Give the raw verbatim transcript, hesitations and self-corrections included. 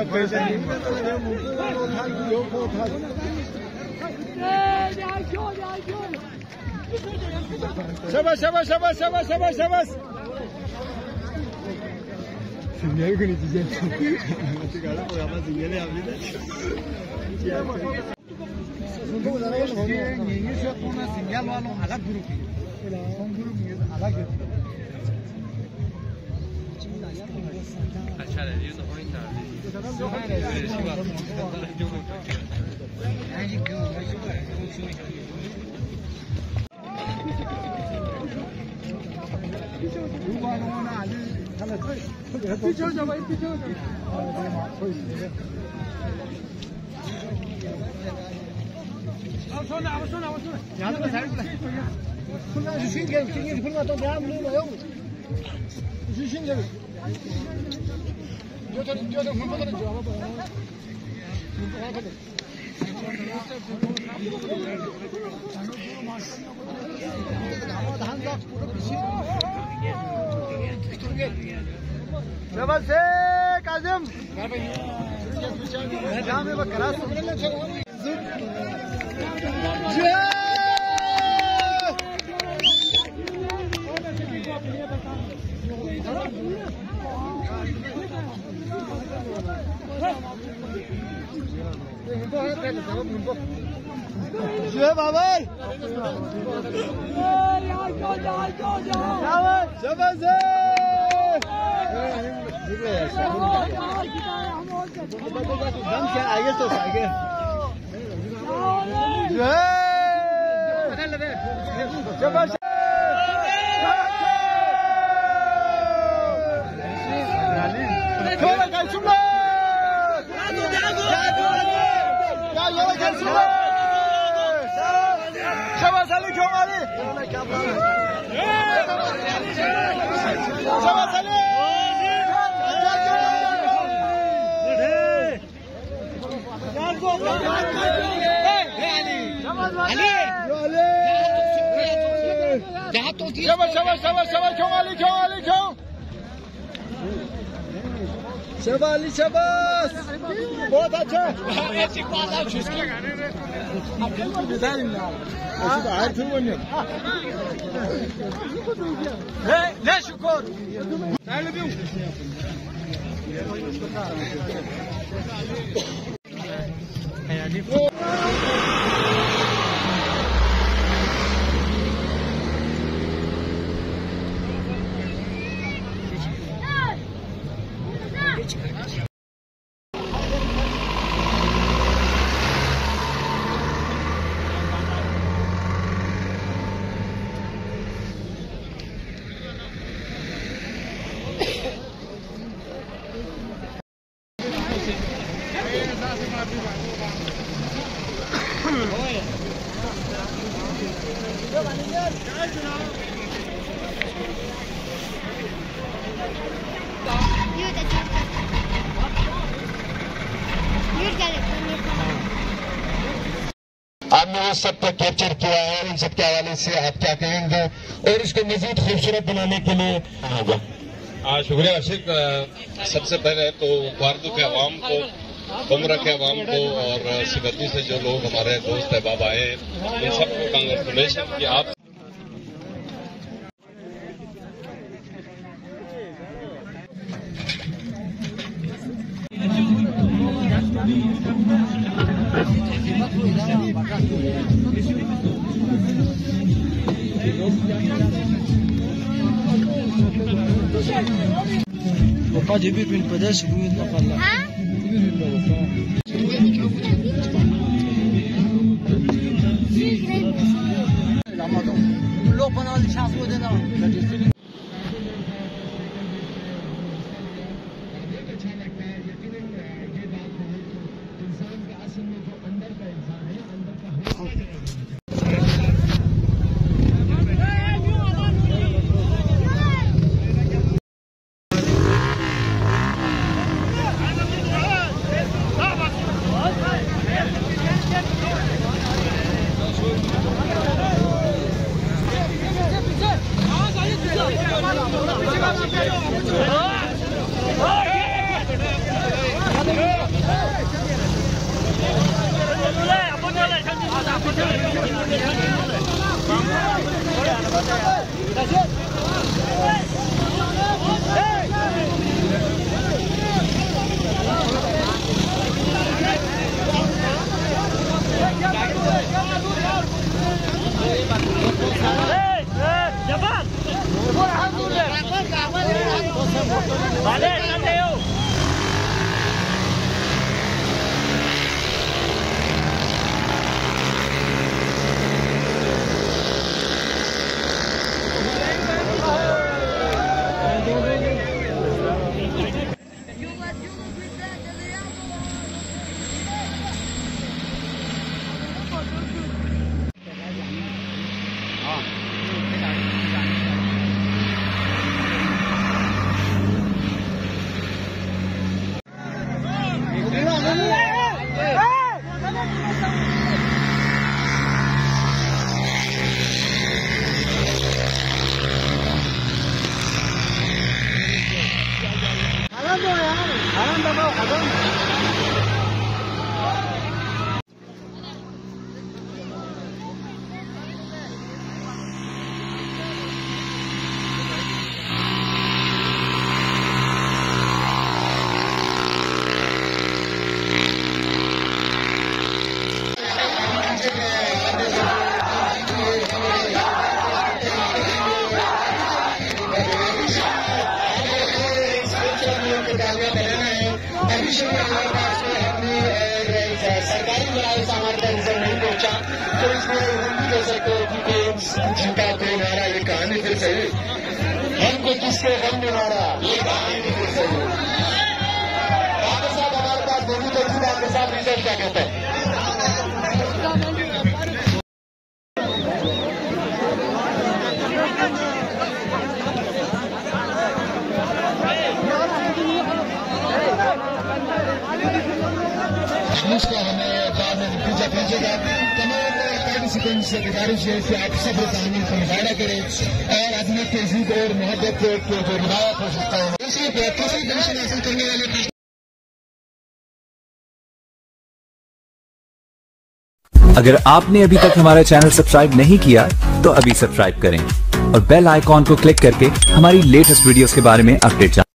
Şabas şabas şabas şabas şabas şabas. Sinyal günü diyeceğim. Çıkarıp o yapma sinyali yapıyor da. Sinyal var o alak grup. Son grup alak grup. अच्छा है ये तो point है ऐसी बात नहीं क्यों पीछे जाओ भाई पीछे जाओ आओ सुनो आओ सुनो आओ सुनो यहां पे साइड पे सुनो सुन के सुन के सुन तो ध्यान नहीं लो सुन के जो तो जो तो हम पता जो हम धान का पूरा शबाश से काजिम जामे बकरा Şuraya babar. Şabaz. Dam क्या आगे तो आगे. Şabaz. Şöyle gel şuraya. Şabaz Ali Kömali. Şabaz Ali. Şabaz şabaz şabaz şabaz Kömali Kömali Köm. Şabali şabaz. बहुत अच्छा ऐसी बात है जिसकी डिजाइन ना ऐसे तो आए थे वो नहीं ले ले शुक्र साइड में आपने वो सब को कैप्चर किया है, इन सब के हवाले से आप क्या कहेंगे और इसको मजीद खूबसूरत बनाने के लिए होगा? शुक्रिया आशिक। सबसे पहले तो वारदू के अवाम को, उम्र के अवाम को और सिकती से जो लोग हमारे दोस्त अहबाब आए, इन सबको कांग्रेचुलेशन कि आप Bapak jadi pin pada sebelum apa lah? Lama tu, lo panal chance ada na. Oh! सरकारी सामान का रिजल्ट नहीं पहुंचा तो इसमें हम कह सकते हैं कि चिंता कोई मारा ये कहानी फिर सही हमको किसके गम में मारा ये कहानी फिर सही। आपके साथ हमारे पास मौजूद है आपके साथ रिजल्ट क्या कहता है। उसका हमें बाद में नतीजा पहुंचेगा। तमाम पार्टिसिपेंट्स से गुजारिश है कि आप सब कहानी का मुजाहरा करें और अपने तहजीब और मोहब्बत को जो रिवायत हो सकता है दूसरी तीसरी पोजीशन हासिल करने वाले। अगर आपने अभी तक हमारा चैनल सब्सक्राइब नहीं किया तो अभी सब्सक्राइब करें और बेल आइकॉन को क्लिक करके हमारी लेटेस्ट वीडियोस के बारे में अपडेट जानें।